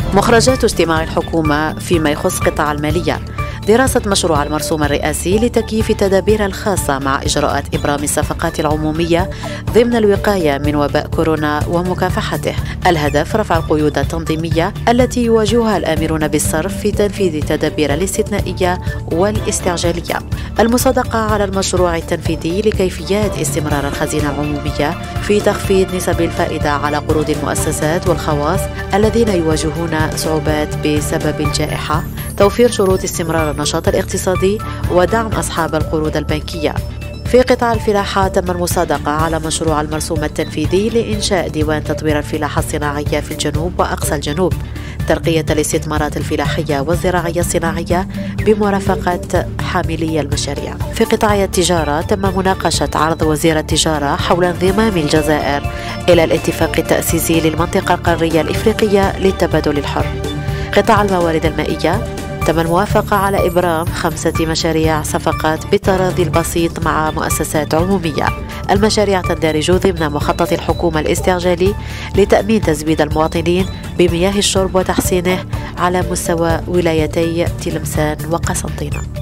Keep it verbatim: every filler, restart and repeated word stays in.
مخرجات اجتماع الحكومة فيما يخص قطاع المالية: دراسة مشروع المرسوم الرئاسي لتكييف التدابير الخاصة مع إجراءات إبرام الصفقات العمومية ضمن الوقاية من وباء كورونا ومكافحته. الهدف رفع القيود التنظيمية التي يواجهها الآمرون بالصرف في تنفيذ التدابير الاستثنائية والاستعجالية. المصادقة على المشروع التنفيذي لكيفيات استمرار الخزينة العمومية في تخفيض نسب الفائدة على قروض المؤسسات والخواص الذين يواجهون صعوبات بسبب الجائحة، توفير شروط استمرار النشاط الاقتصادي ودعم أصحاب القروض البنكية. في قطاع الفلاحة تم المصادقة على مشروع المرسوم التنفيذي لإنشاء ديوان تطوير الفلاحة الصناعية في الجنوب وأقصى الجنوب، ترقية الاستثمارات الفلاحية والزراعية الصناعية بمرافقة حاملي المشاريع. في قطاع التجارة تم مناقشة عرض وزير التجارة حول انضمام الجزائر إلى الاتفاق التأسيسي للمنطقة القارية الإفريقية للتبادل الحر. قطاع الموارد المائية تم الموافقة على إبرام خمسة مشاريع صفقات بالتراضي البسيط مع مؤسسات عمومية. المشاريع تندرج ضمن مخطط الحكومة الاستعجالي لتأمين تزويد المواطنين بمياه الشرب وتحسينه على مستوى ولايتي تلمسان وقسنطينة.